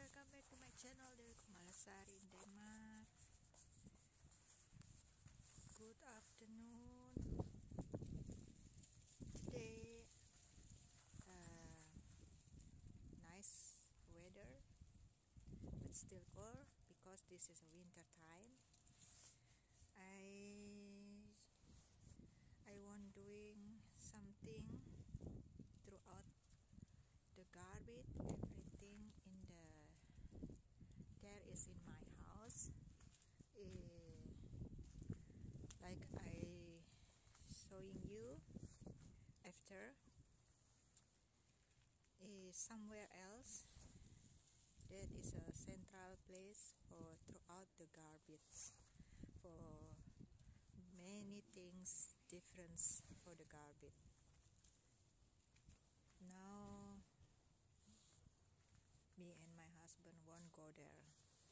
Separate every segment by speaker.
Speaker 1: welcome back to my channel dari Kumalasari in Denmark. Good afternoon. Today nice weather but still cold because this is a winter time. I want doing something throughout the garbage, everything in there is in my house, like I showing you after somewhere else. That is a central place for throughout the garbage, for many things different for the garbage. Now me and my husband won't go there,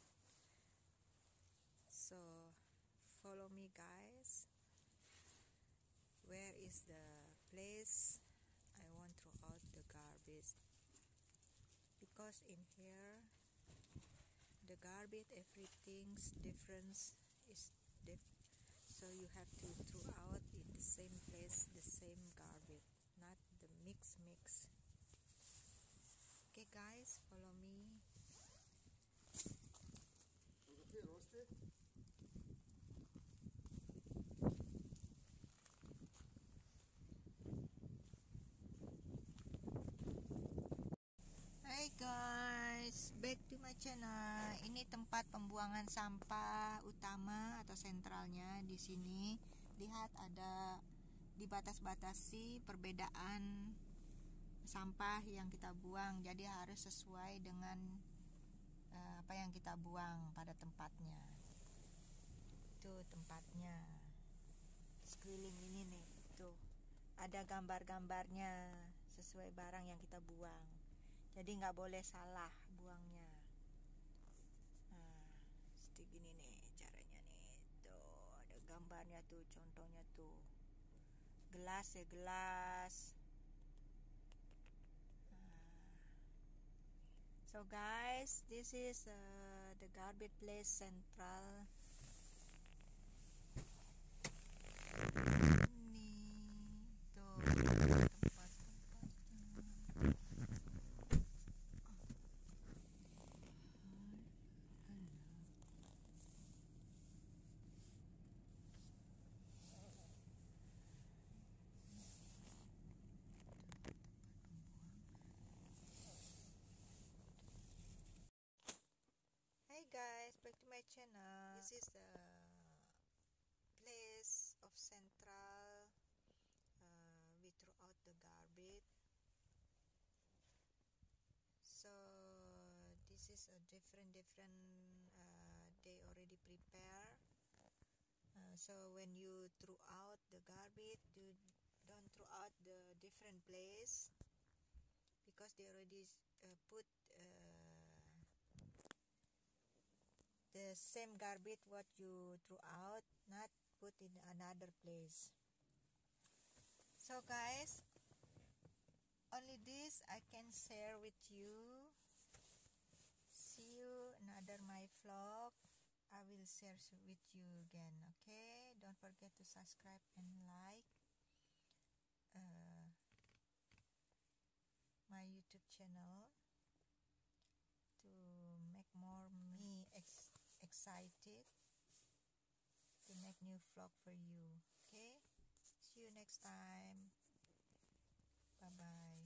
Speaker 1: so follow me guys. Where is the place I want throw out the garbage? Because in here the garbage, everything's difference is so you have to throw out in the same place the same garbage, not the mix. Okay guys, follow me. Hai guys, back to my channel. Ini tempat pembuangan sampah utama atau sentralnya di sini. Lihat ada dibatas-batasi perbedaan sampah yang kita buang. Jadi harus sesuai dengan apa yang kita buang pada tempatnya. Itu tempatnya. Sekeliling ini nih, tuh. Ada gambar-gambarnya sesuai barang yang kita buang. Jadi nggak boleh salah buangnya. Nah, seperti gini nih caranya nih. Tuh, ada gambarnya tuh, contohnya tuh. Gelas ya, gelas. So guys, this is the garbage place central. Ini tuh tempat. Hey guys, back to my channel. This is the place of central. We throw out the garbage. So this is a different they already prepare. So when you throw out the garbage, you don't throw out the different place because they already put the same garbage what you threw out, not put in another place. So guys, only this I can share with you. See you another my vlog. I will share with you again. Okay, don't forget to subscribe and like my YouTube channel to make more me excited to make new vlog for you. Okay, see you next time. Bye bye.